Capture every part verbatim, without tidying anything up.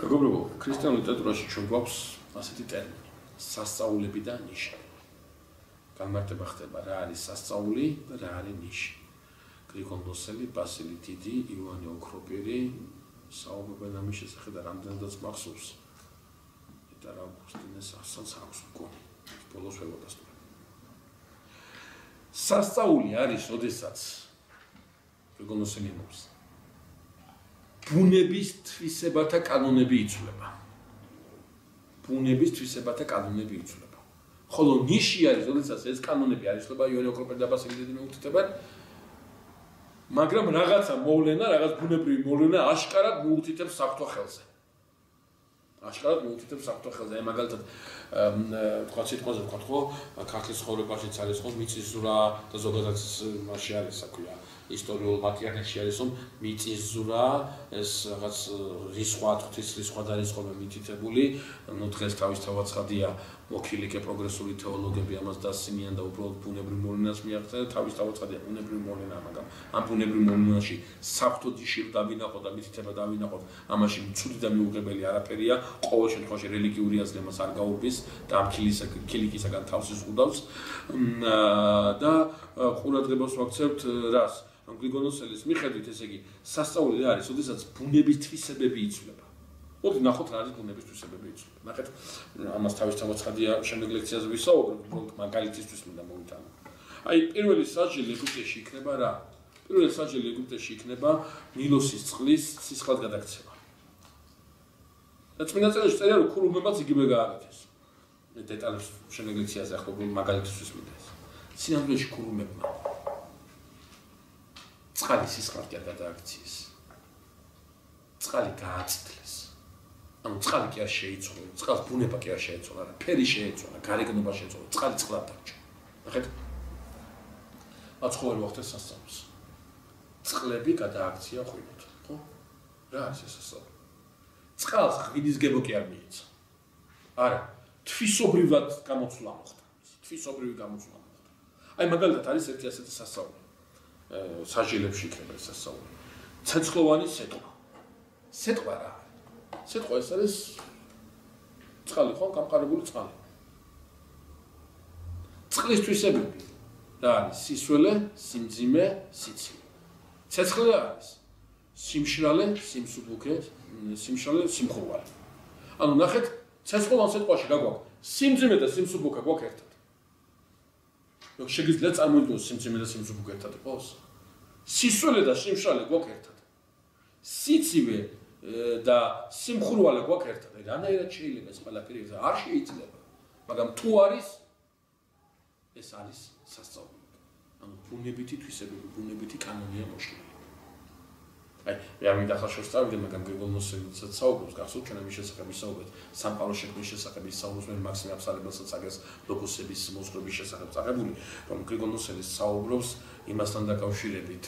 მეგობრებო, ქრისტიანულ ლიტერატურაში ჩვენ გვაქვს ასეთი ტერმინი, სასწაულები და ნიშნები. განმარტება ხდება რა არის სასწაული და რა არის ნიში. გრიგოლ ნოსელი, ბასილი დიდი, ივანე ოქროპირი საუბრობენ ამის შესახებ და რამდენადაც მახსოვს. და რა გუსტინეს ასაც აქვს მგონი. ბოლოს ვეუბნებოდი. სასწაული არის, ოდესაც გრიგოლ ნოსელი მოხს. ბუნების თვისებათა კანონები იცვლება. ბუნების თვისებათა კანონები იცვლება. ხოლო ნიში არის, როდესაც ეს კანონები არ იცვლება, იონე ოქროპირი და ბასილი დიდი მიუთითებენ, მაგრამ რაღაცა მოვლენა, რაღაც ბუნებრივი მოვლენა აშკარად მიუთითებს საფრთხო ხელზე. აშკარად მიუთითებს საფრთხო ხელზე. აი მაგალითად, თქვა სიტყვაზე თქვა ხო, ქართლის ცხოვრებაშიც არის ხო მიწისძვრა და ზოგადად მასში არის, რა ქვია, ისტორიულ მატიანებში არის, რომ მიწისძვრა, ეს რაღაც რისხვა, ღვთის რისხვა და რისხვა მითითებული, ну დღეს თავისთავად ცხადია, მოქილიკე პროგრესული თეოლოგები ამას დასცინიან და უბრალოდ ბუნებრივ მოვლენას მიაღწევენ, თავისთავად ცხადია ბუნებრივ მოვლენა, მაგრამ ამ ბუნებრივ მოვლენაში საფრთხო ჯიში დავინახოთ და მითითება დავინახოთ, ამაში ცუდი და მიუღებელი არაფერია, ყოველ შემთხვევაში რელიგიური აზრი მას არ გაურბის და ამ ქილიკისაგან თავს იზღუდავს და ყურადღებას ვაქცევთ რას? გრიგოლ ნოსელის მიხედვით, ესე იგი, სასწაული რა არის, ოდესაც ბუნების თვისებები იცვლება. მოდი ნახოთ რა არის ბუნების თვისებები იცვლება. ნახეთ, ამას თავისთავად ცხადია შემდეგ ლექციაზე ვისაუბრებ, უბრალოდ მაგალითისთვის მინდა მოვიტანო. აი, პირველი სასჯელი ეგვიპტეში იქნება რა? პირველი სასჯელი ეგვიპტეში იქნება ნილოსის წყლის სისხლად გადაქცევა. და წმინდა წერილში წერია, რომ ქურუმებაც იგივე გააკეთეს. დეტალებს შემდეგ ლექციაზე ახლა მაგალითისთვის მინდა ეს. სინამდვილეში ქურუმებმა წყალი სისხლად გადააქციეს. წყალი გააწითლეს. ანუ წყალი კი არ შეიცვალა, წყალს ბუნება კი არ შეიცვალა, რა ფერი შეიცვალა, გარეგნობა შეიცვალა, წყალი წყლად დარჩა. ნახეთ? აცხოვარი ვახტეს სასწაულს. წყლები გადააქცია ღვინოთ, ხო? რა არის ეს სასწაული? წყალს ღვინის გებო კი არ მიეცა. არა, თვისობრივად გამოცვლა მოხდა. თვისობრივი გამოცვლა მოხდა. აი მაგალითად არის ერთი ასეთი სასწაული. სასჯელებში იქნება ეს სასწაული. ცეცხლოვანი სეტყვა. სეტყვა რა? სეტყვა ეს არის წყალი ხო, გამყარებული წყალი. წყლის თვისებები რა არის? სისველე, სიმძიმე, სიცივე. ცეცხლი რა არის? სიმშრალე, სიმსუბუქე, სიმშრალე, სიმხურვალი. ანუ ნახეთ, ცეცხლოვან სეტყვაში რა გვაქვს? სიმძიმე და სიმსუბუქე გვაქვს ერთად. შეგიძლიათ წარმოიდგინოთ სიმძიმე და სიმსუბუქე ერთად იყოს? სისველე და სიმშრალე გვაქვს ერთად. სიცივე და სიმხურვალე გვაქვს ერთად. რანაირად შეიძლება ეს ყველაფერი ერთად? არ შეიძლება. მაგრამ თუ არის, ეს არის სასწაული. ანუ ბუნებითი თვისებები, ბუნებითი კანონია მოშლილი. აი, მე მინდა ახლა შევსწავლდე, მაგრამ გრიგოლ ნოსელისაც საუბრობს, გახსოვთ ჩვენ ამის შესახებ ვისაუბრეთ, სამყაროს შექმნის შესახებ საუბრობს მე მაქსიმე აბსალებელსაც აგეს ლოგოსების მოსწრების შესახებ წაღებული, რომ გრიგოლ ნოსელი საუბრობს იმასთან დაკავშირებით,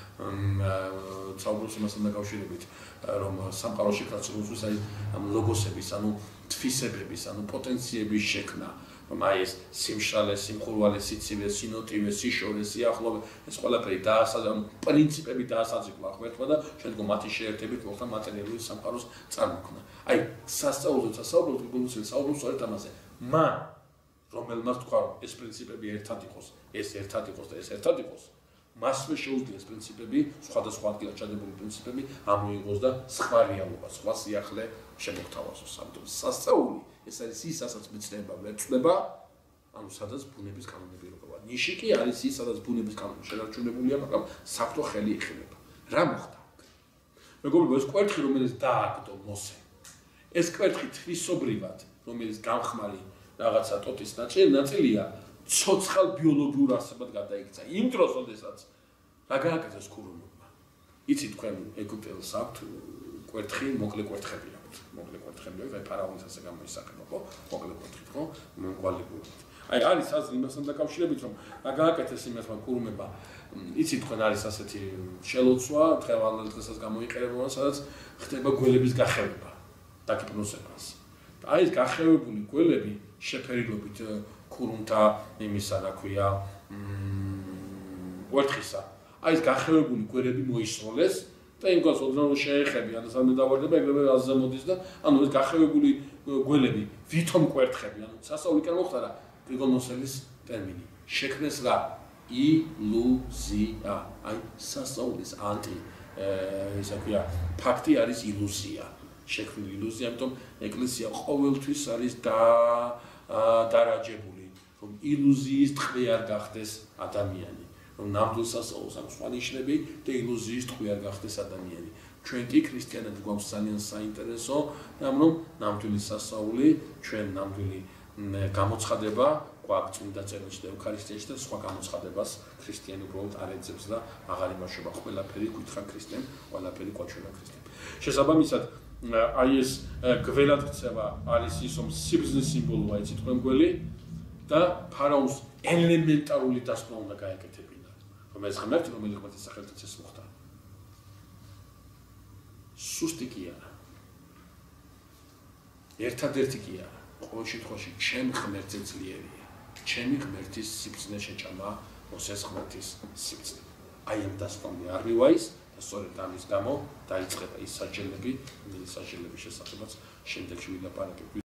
საუბრობს იმასთან დაკავშირებით, რომ სამყაროს შექმნას უწევს აი ამ ლოგოსების, ანუ თვისებების, ანუ პოტენციების შექმნა. რომ აი ეს სიმშრალე, სიმხურვალე, სიცივე, სინოტივე, სიშორე, სიახლოვე, ეს ყველაფერი დაასაძა, პრინციპები დაასაძიკლა ერთმა და შემდგომ მათი შეერთებით მოხდა მატერიალური სამყაროს წარმოქმნა. აი, სასწაულზე საუბრობთ, გრიგოლ ნოსელი საუბრობს სწორედ ამაზე. მან, რომელმაც თქვა, რომ ეს პრინციპები ერთად იყოს, ეს ერთად იყოს და ეს ერთად იყოს, მასვე შეუძლია ეს პრინციპები, სხვადასხვა ადგილას ჩადებული პრინციპები ამოიღოს და სხვა რეალობა, სხვა სიახლე შემოგთავაზოს. ამიტომ სასწაული ეს არის ის, სადაც მეცნიერება ვერ ცვლება, ანუ სადაც ბუნების კანონები როა. ნიში კი არის ის, სადაც ბუნების კანონი შენარჩუნებულია, მაგრამ საფრთხო ხელი იხილება. რა მოხდა? მეგობრებო, ეს კვერთხი, რომელიც დააგდო მოსე, ეს კვერთხი თვისობრივად, რომელიც გამხმარი რაღაცა ტოტის ნაწილია, ცოცხალ ბიოლოგიურ არსებად გადაიქცა. იმ დროს, როდესაც რა გააკეთეს ქურუმებმა? იცით თქვენ ეგვიპტელს აქვთ კვერთხი, მოკლე კვერთხები აქვთ. მოკლე კვერთხები აქვს, აი ფარაონის ასე გამოისახება, ხო? მოკლე კვერთხით, ხო? მომყვალებულად. აი არის აზრი იმასთან დაკავშირებით, რომ რა გააკეთეს იმასმა ქურუმებმა. იცით თქვენ არის ასეთი შელოცვა, დღევანდელ დღესაც გამოიყენება, სადაც ხდება გველების გახევება, დაკიპნოსებას. აი ეს გახევებული გველები შეფერილობით ქურუმთა იმისა, რა ქვია, კვერთხისა. აი ეს გახევებული გვერები მოისროლეს და იმ გავს ოდნავ შეეხები, ანუ სამი დავარდება, ეგრევე აზზე მოდის და ანუ ეს გახევებული გველები ვითომ კვერთხები, ანუ სასწაულიდან მოხდა გრიგოლ ნოსელის ტერმინი. შექმნეს რა? ილუზია. აი სასწაულის ანტი ესე ქვია, ფაქტი არის ილუზია. შექმნილი ილუზია, ამიტომ ეკლესია ყოველთვის არის და დარაჯებული, რომ ილუზიის ტყვე არ გახდეს ადამიანი. რომ ნამდვილ სასწაულს აქვს სხვა ნიშნები და ილუზიის ტყვე არ გახდეს ადამიანი. ჩვენ კი ქრისტიანები გვაქვს ძალიან საინტერესო, რომ ნამდვილი სასწაული, ჩვენ ნამდვილი გამოცხადება გვაქვს წმინდა წერილში და ევქარისტიაში და სხვა გამოცხადებას ქრისტიანი უბრალოდ არ ეძებს და აღარ იმუშავა. ყველაფერი გითხრა ქრისტემ, ყველაფერი ყვაჩვენა ქრისტემ. შესაბამისად, აი ეს გველად ქცევა არის ის, რომ სიბრძნის სიმბოლოა იცით თქვენ გველი და ფარაონს ელემენტარული დასკვნა უნდა გაეკეთებინა. რომ ეს ღმერთი, რომელიც ღმერთის სახელით ეს მოხდა. სუსტი კი არა. ერთადერთი კი არა. ყოველ შემთხვევაში ჩემ ღმერთზე ძლიერია. ჩემი ღმერთის სიბრძნე შეჭამა მოსეს ღმერთის სიბრძნე. აი ამ დასკვნამდე არ მივა ის და სწორედ ამის გამო დაიწყება ის საჯელები, რომელიც საჯელების შესახებაც შემდეგში ვილაპარაკებ.